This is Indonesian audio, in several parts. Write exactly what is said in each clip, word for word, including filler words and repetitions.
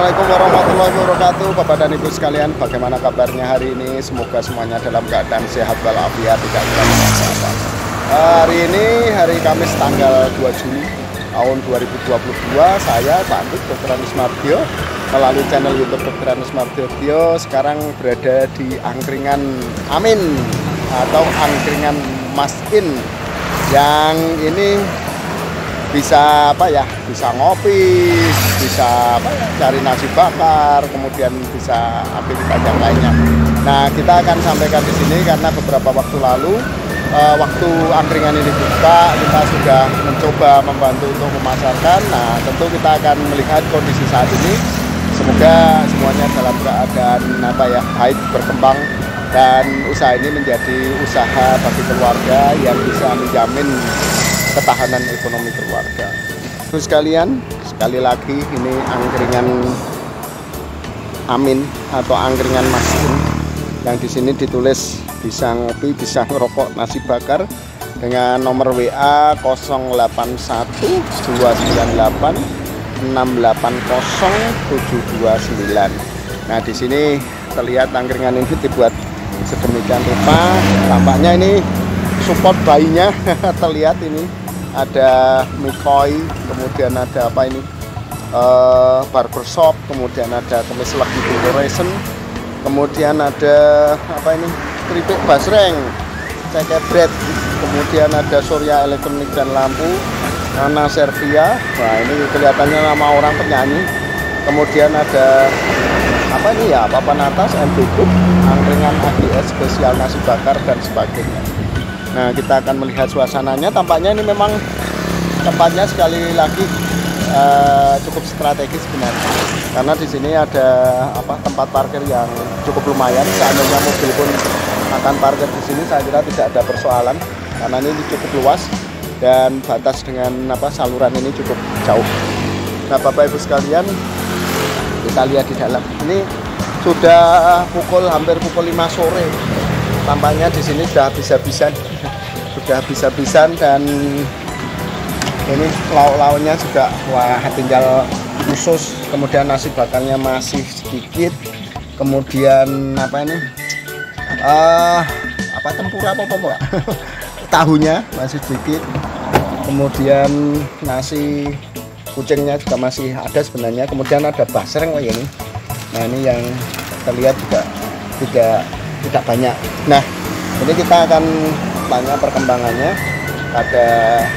Assalamualaikum warahmatullahi wabarakatuh. Bapak dan Ibu sekalian, bagaimana kabarnya hari ini? Semoga semuanya dalam keadaan sehat walafiat, tidak kurang apa-apa. Hari ini hari Kamis tanggal dua Juli tahun dua ribu dua puluh dua, saya Pak Andik Dokter Anis Mardiono melalui channel YouTube Dokter Anis Mardiono sekarang berada di Angkringan Amin atau Angkringan Mas In, yang ini bisa apa ya, bisa ngopi, bisa apa ya, cari nasi bakar, kemudian bisa aktivitas yang lainnya. Nah, kita akan sampaikan di sini karena beberapa waktu lalu uh, waktu angkringan ini buka, kita sudah mencoba membantu untuk memasarkan. Nah, tentu kita akan melihat kondisi saat ini. Semoga semuanya dalam keadaan apa ya, baik, berkembang, dan usaha ini menjadi usaha bagi keluarga yang bisa menjamin ketahanan ekonomi keluarga. Terus sekalian, sekali lagi ini angkringan Amin atau angkringan Mas In, yang di sini ditulis bisa ngopi, bisa ngerokok, nasi bakar, dengan nomor W A nol delapan satu dua sembilan delapan enam delapan nol tujuh dua sembilan. Nah, di sini terlihat angkringan ini dibuat sedemikian rupa. Tampaknya ini support bayinya terlihat ini. Ada mikoi, kemudian ada apa ini, uh, barbershop, kemudian ada kemis lagi fluorescent, kemudian ada apa ini, keripik basreng, cekebret, kemudian ada Surya elektronik dan lampu, Nana Servia. Nah, ini kelihatannya nama orang penyanyi. Kemudian ada apa ini ya, papan atas M B Group, angkringan A G S spesial nasi bakar dan sebagainya. Nah, kita akan melihat suasananya. Tampaknya ini memang tempatnya sekali lagi uh, cukup strategis sebenarnya, karena di sini ada apa, tempat parkir yang cukup lumayan. Seandainya mobil pun akan parkir di sini, saya kira tidak ada persoalan, karena ini cukup luas dan batas dengan apa, saluran ini cukup jauh. Nah, Bapak Ibu sekalian, kita lihat di dalam. Ini sudah pukul hampir pukul lima sore. Tampaknya di sini sudah habis-habisan, sudah habis-habisan, dan ini lauk-lauknya juga wah, tinggal khusus. Kemudian nasi bakarnya masih sedikit. Kemudian apa ini? Uh, apa tempura apa apa Pak? Tahunya masih sedikit. Kemudian nasi kucingnya juga masih ada sebenarnya. Kemudian ada basreng oh ini. Nah, ini yang terlihat juga tidak tidak banyak. Nah, ini kita akan tanya perkembangannya. Ada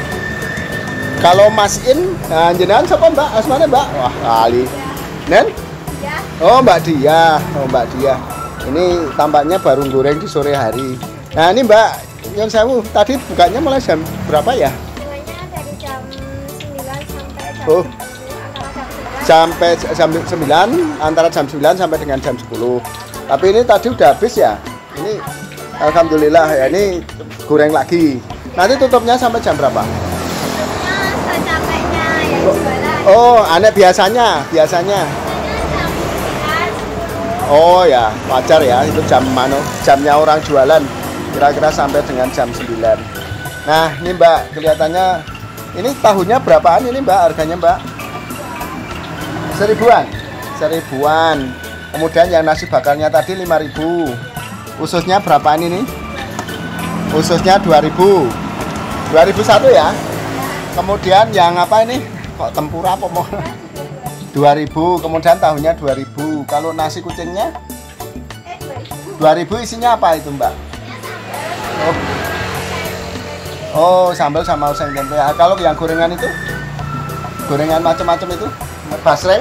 kalau Mas In, nah, jenengan siapa Mbak? Asmane Mbak? Wah, kali. Nen? Ya. Oh, Mbak Dia. Oh, Mbak Dia. Ini tampaknya baru goreng di sore hari. Nah, ini Mbak, yang saya tadi bukanya mulai jam berapa ya? Bukanya dari jam sembilan sampai jam oh. sepuluh. Sampai jam sembilan, antara jam sembilan sampai dengan jam sepuluh. Tapi ini tadi udah habis ya. Ini alhamdulillah ya, ini goreng lagi. Nanti tutupnya sampai jam berapa? Tutupnya secapeknya yang jualan. Oh, aneh biasanya, biasanya. Jam sebelas. Oh ya, wajar ya, itu jam mana? Jamnya orang jualan. Kira-kira sampai dengan jam sembilan. Nah, ini Mbak, kelihatannya ini tahunya berapaan ini Mbak, harganya Mbak? Seribuan. Seribuan. Kemudian yang nasi bakarnya tadi lima ribu. Ususnya berapaan ini? Ususnya dua ribu. dua ribu satu ya. Kemudian yang apa ini? Kok tempura apa mau? dua ribu. Kemudian tahunya dua ribu. Kalau nasi kucingnya? dua ribu isinya apa itu, Mbak? Oh. Oh, sambal sama oseng tempe. Kalau yang gorengan itu? Gorengan macam-macam itu? Basreng?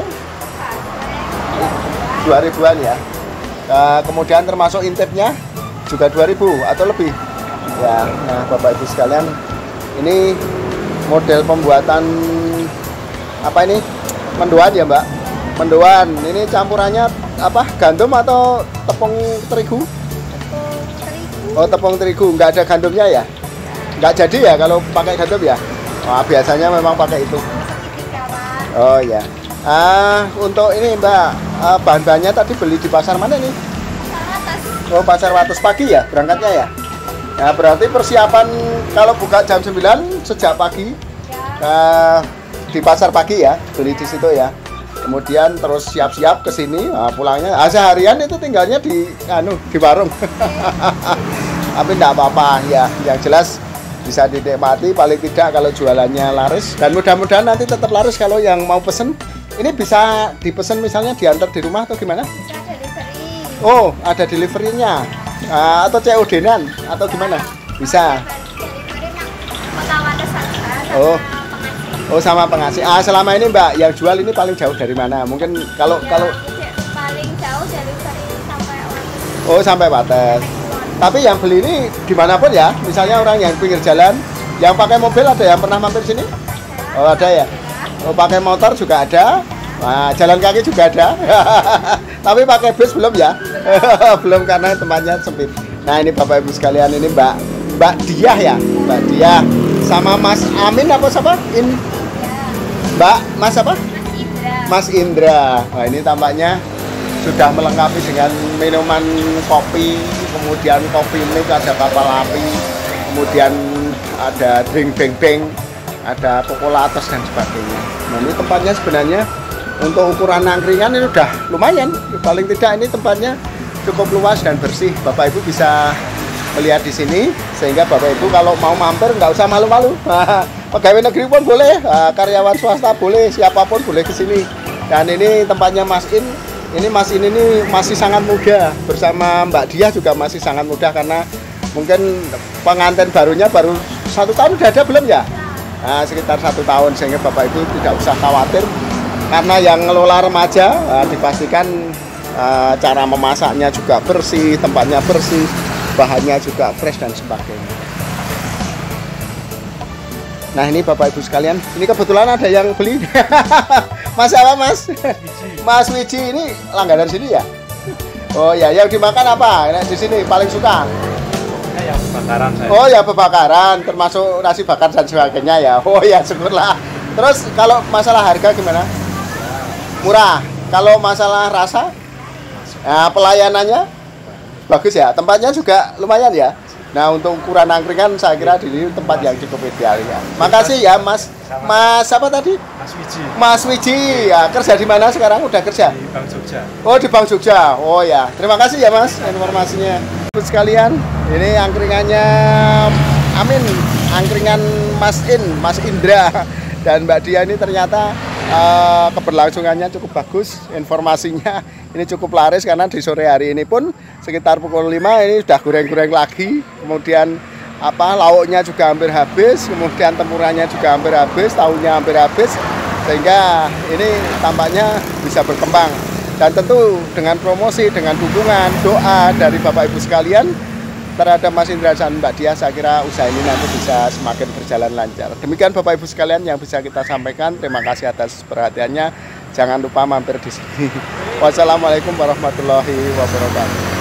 dua ribuan ya. Nah, kemudian termasuk intipnya juga dua ribu atau lebih ya. Nah, Bapak Ibu sekalian, ini model pembuatan apa ini, mendoan ya Mbak, mendoan. Ini campurannya apa, gandum atau tepung terigu? Tepung terigu. Oh, tepung terigu, nggak ada gandumnya ya? Nggak jadi ya kalau pakai gandum ya? Wah, biasanya memang pakai itu. Oh ya. Ah, untuk ini Mbak, ah, bahan-bahannya tadi beli di pasar mana nih? Pasar Wates. Oh, pasar Wates pagi ya berangkatnya ya? Nah, berarti persiapan kalau buka jam sembilan sejak pagi Ya. ah, di pasar pagi ya, beli di situ ya. kemudian terus siap-siap ke sini. Nah, pulangnya ah, seharian itu tinggalnya di anu di warung. Tapi enggak apa-apa ya, yang jelas bisa dinikmati paling tidak kalau jualannya laris, dan mudah-mudahan nanti tetap laris kalau yang mau pesen. Ini bisa dipesen misalnya diantar di rumah atau gimana? Bisa delivery. Oh, ada deliverynya. Uh, atau C O D-an atau gimana? Bisa. Oh. Oh, sama pengasih. Ah, selama ini Mbak yang jual ini paling jauh dari mana? Mungkin kalau Ya, kalau paling jauh delivery sampai Wates. Oh, sampai Wates. Tapi yang beli ini dimanapun ya, misalnya orang yang pinggir jalan, yang pakai mobil ada yang pernah mampir sini? Oh, ada ya. Oh, pakai motor juga ada. Nah, jalan kaki juga ada. Tapi pakai bus belum ya? Belum karena tempatnya sempit. Nah, ini Bapak Ibu sekalian, ini Mbak Mbak Diah ya, Mbak Diah sama Mas Amin apa siapa? In Mbak Mas apa? Mas Indra. Mas Indra. Nah, ini tampaknya sudah melengkapi dengan minuman kopi, kemudian kopi mix, ada kapal api, kemudian ada drink beng beng, ada kokolates dan sebagainya. Nah, ini tempatnya sebenarnya untuk ukuran angkringan ini udah lumayan. Paling tidak ini tempatnya cukup luas dan bersih. Bapak Ibu bisa melihat di sini, sehingga Bapak Ibu kalau mau mampir nggak usah malu-malu. Pegawai negeri pun boleh, karyawan swasta boleh, siapapun boleh ke sini. Dan ini tempatnya Mas In. Ini Mas In ini masih sangat muda, bersama Mbak Diah juga masih sangat muda, karena mungkin pengantin barunya baru satu tahun udah ada belum ya? Nah, sekitar satu tahun, sehingga Bapak Ibu tidak usah khawatir, karena yang ngelola remaja uh, dipastikan uh, cara memasaknya juga bersih, tempatnya bersih, bahannya juga fresh dan sebagainya. Nah, ini Bapak Ibu sekalian, ini kebetulan ada yang beli. Mas apa Mas? Mas Wiji ini langganan sini ya? Oh ya, yang dimakan apa? Nah, di sini paling suka? Ya, bakaran saya. Oh ya, bebakaran, termasuk nasi bakar dan sebagainya ya. Oh ya, syukurlah. Terus kalau masalah harga gimana? Murah. Kalau masalah rasa? Nah, pelayanannya bagus ya. Tempatnya juga lumayan ya. Nah, untuk ukuran angkringan saya kira di sini tempat yang cukup ideal ya. Makasih ya Mas. Mas apa tadi? Mas Wiji. Mas Wiji. Ya, kerja di mana sekarang? Udah kerja? Di Bank Jogja. Oh, di Bank Jogja. Oh ya. Terima kasih ya Mas informasinya. Terus sekalian, ini angkringannya Amin, angkringan Mas In, Mas Indra dan Mbak Dia ini ternyata uh, keberlangsungannya cukup bagus, informasinya ini cukup laris, karena di sore hari ini pun sekitar pukul lima ini sudah goreng-goreng lagi, kemudian apa lauknya juga hampir habis, kemudian tempuranya juga hampir habis, tahunya hampir habis, sehingga ini tampaknya bisa berkembang. Dan tentu dengan promosi, dengan dukungan, doa dari Bapak Ibu sekalian terhadap Mas Indra dan Mbak Dia, saya kira usaha ini nanti bisa semakin berjalan lancar. Demikian Bapak Ibu sekalian yang bisa kita sampaikan. Terima kasih atas perhatiannya. Jangan lupa mampir di sini. Wassalamualaikum warahmatullahi wabarakatuh.